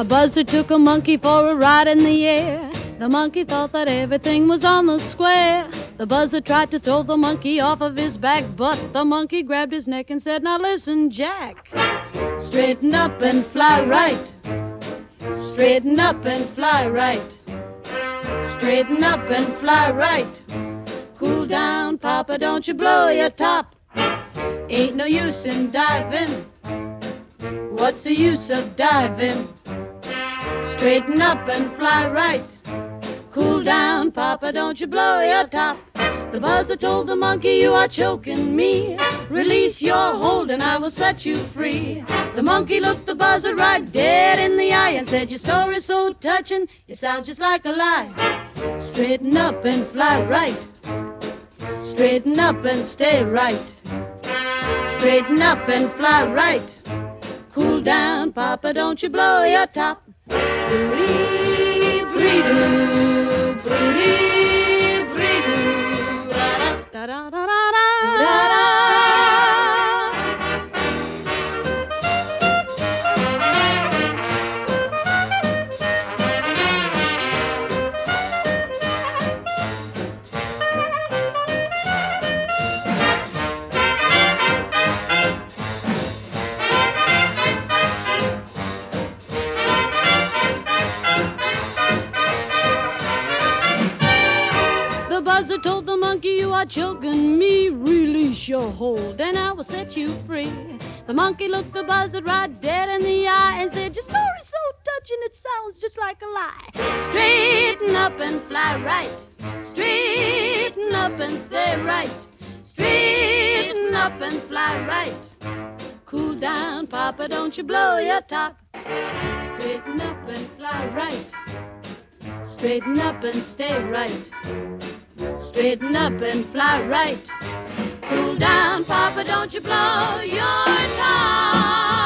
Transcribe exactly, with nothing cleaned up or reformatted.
buzzard took a monkey for a ride in the air. The monkey thought that everything was on the square. The buzzard tried to throw the monkey off of his back, but the monkey grabbed his neck and said, "Now listen, Jack. Straighten up and fly right. Straighten up and fly right. Straighten up and fly right. Cool down, Papa, don't you blow your top. Ain't no use in diving. What's the use of diving? Straighten up and fly right. Cool down, Papa, don't you blow your top." The buzzard told the monkey, "You are choking me. Release your hold and I will set you free." The monkey looked the buzzard right dead in the eye and said, "Your story's so touching, it sounds just like a lie. Straighten up and fly right. Straighten up and stay right. Straighten up and fly right. Cool down, Papa, don't you blow your top." Bree, bree, doo, bree, bree, doo, da da da da da da da. The buzzard told the monkey, "You are choking me. Release your hold and I will set you free." The monkey looked the buzzard right dead in the eye and said, "Your story's so touching, it sounds just like a lie. Straighten up and fly right. Straighten up and stay right. Straighten up and fly right. Cool down, Papa, don't you blow your top. Straighten up and fly right. Straighten up and stay right. Straighten up and fly right. Cool down, Papa, don't you blow your top."